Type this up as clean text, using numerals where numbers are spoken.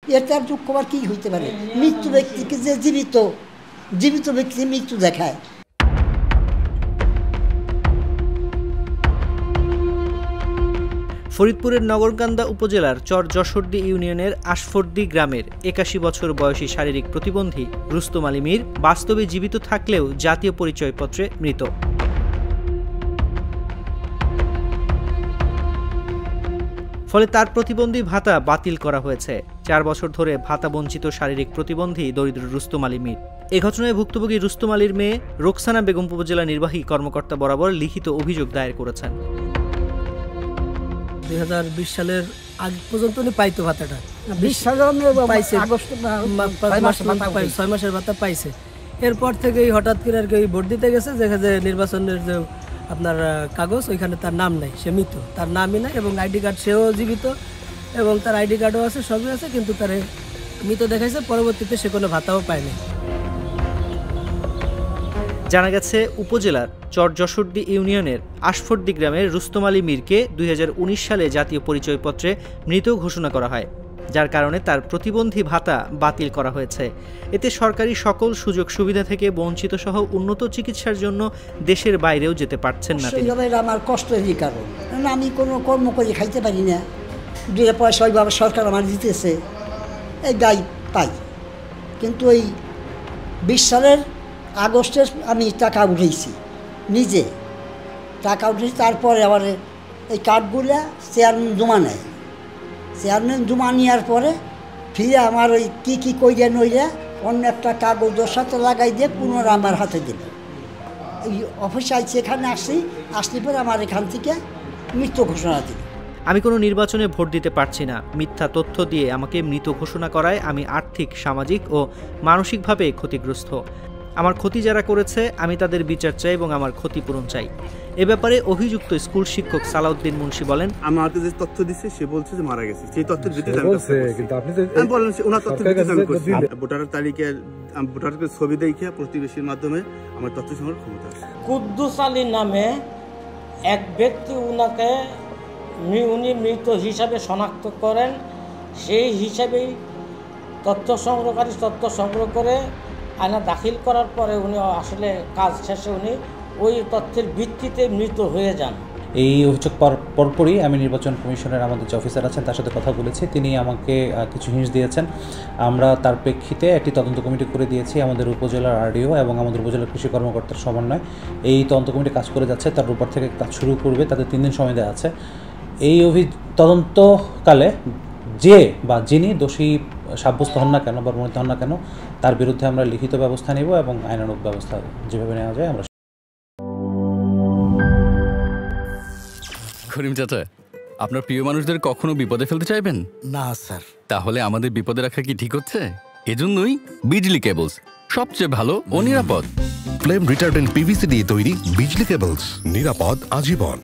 এতে আর দুঃখ আর কী হইতে পারে? মৃত্যু ব্যক্তিকে যে জীবিত ব্যক্তি মৃত্যু দেখায়। ফরিদপুরের নগরকান্দা উপজেলার চর যশোরদী ইউনিয়নের আশফর্দী গ্রামের ৮১ বছর বয়সী শারীরিক প্রতিবন্ধী রুস্তম আলী মীর বাস্তবে জীবিত থাকলেও জাতীয় পরিচয়পত্রে মৃত। ফলে তার প্রতিবন্ধী ভাতা বাতিল করা হয়েছে। ৪ বছর ধরে ভাতা বঞ্চিত শারীরিক প্রতিবন্ধী দরিদ্র রুস্তম আলী মীর। এ ঘটনায় ভুক্তভোগী রুস্তম আলীর মেয়ে রোকসানা বেগম উপজেলা নির্বাহী কর্মকর্তা বরাবর লিখিত অভিযোগ দায়ের করেছেন। 2020 সালের আগ পর্যন্ত উনি পাইতো ভাতাটা, 6 মাসের ভাতা পাইছে। এরপর থেকেই হঠাৎ করে আর কি ভোট দিতে গেছে, দেখা যায় নির্বাচনের যে আপনার কাগজ ওইখানে তার নাম নাই, সে মৃত, তার নামই নাই এবং আইডি কার্ড সেও জীবিত এবং তার আইডি কার্ডও আছে, সবই আছে, কিন্তু তার মৃত দেখাইছে। পরবর্তীতে সে কোনো ভাতাও পায়নি। জানা গেছে উপজেলার চর যশোরদী ইউনিয়নের আশফর্দী গ্রামের রুস্তম আলী মীরকে 2019 সালে জাতীয় পরিচয়পত্রে মৃত ঘোষণা করা হয়, যার কারণে তার প্রতিবন্ধী ভাতা বাতিল করা হয়েছে। এতে সরকারি সকল সুযোগ সুবিধা থেকে বঞ্চিত সহ উন্নত চিকিৎসার জন্য দেশের বাইরেও যেতে পারছেন না তিনি। আমার কষ্টেরই কারণ, আমি কোনো কর্ম করে খাইতে পারি না, 2 পয়সা ওইভাবে সরকার আমার দিতেছে, এই দায় পাই। কিন্তু ওই 20 সালের আগস্টে আমি টাকা উঠেছি, নিজে টাকা উঠেছি। তারপরে আবার এই কার্ডগুলো চেয়ারম্যান জমা নেয়, চেয়ারম্যান জমা নেওয়ার পরে ফিরে আমার ওই কী কইরে নইলে অন্য একটা কাগজের সাথে লাগাই দিয়ে পুনরায় আমার হাতে দিল। এই অফিসে আইছি, এখানে আসলে পরে আমার এখান থেকে মৃত্যু ঘোষণা দিল। আমি কোনো নির্বাচনে ভোট দিতে পারছি না, মিথ্যা তথ্য দিয়ে আমাকে মৃত ঘোষণা করায় আমি আর্থিক, সামাজিক ও মানসিকভাবে ক্ষতিগ্রস্ত। আমার ক্ষতি যারা করেছে আমি তাদের বিচার চাই এবং আমার ক্ষতিপূরণ চাই। এ ব্যাপারে অভিযুক্ত স্কুল শিক্ষক সালাউদ্দিন মুন্সি বলেন, আমাকে যে তথ্য দিচ্ছে সে বলছে যে মারা গেছে, সেই তথ্যের ভিত্তিতে আমি বললাম ওনার তথ্যের ভিত্তিতে আমি করছি। ভোটার তালিকার ভোটারের ছবি দেখে প্রতিবেশীর মাধ্যমে আমার তথ্য সংগ্রহ ক্ষমতা আছে। কুদ্দুস আলী নামে এক ব্যক্তি উনি মৃত হিসাবে শনাক্ত করেন, সেই হিসাবেই তথ্য সংগ্রহকারী তথ্য সংগ্রহ করে আয়না দাখিল করার পরে উনি আসলে কাজ শেষে উনি ওই তথ্যের ভিত্তিতে মৃত হয়ে যান। এই অভিযোগ পরপরই আমি নির্বাচন কমিশনের আমাদের যে অফিসার আছেন তার সাথে কথা বলেছি, তিনি আমাকে কিছু হিন্টস দিয়েছেন। আমরা তার প্রেক্ষিতে একটি তদন্ত কমিটি করে দিয়েছি, আমাদের উপজেলার আরডিও এবং আমাদের উপজেলার কৃষি কর্মকর্তার সমন্বয় এই তদন্ত কমিটি কাজ করে যাচ্ছে। তার রোববার থেকে কাজ শুরু করবে, তাদের 3 দিন সময় দেওয়া আছে। এই তদন্তকালে যে বা যিনি দোষী সাব্যস্ত হন না কেন বা প্রমাণিত হন না কেন, তার বিরুদ্ধে আমরা লিখিত ব্যবস্থা নেব এবং আইনানুগ ব্যবস্থা যেভাবে নেওয়া যায় আমরা। করিম চাচা, আপনার প্রিয় মানুষদের কখনো বিপদে ফেলতে চাইবেন না স্যার। তাহলে আমাদের বিপদে রাখা কি ঠিক হচ্ছে? এজন্যই বিজলি কেবলস সবচেয়ে ভালো ও নিরাপদ। ফ্লেম রিটার্ডেন্ট পিভিসি দিয়ে তৈরি বিজলি কেবলস, নিরাপদ আজীবন।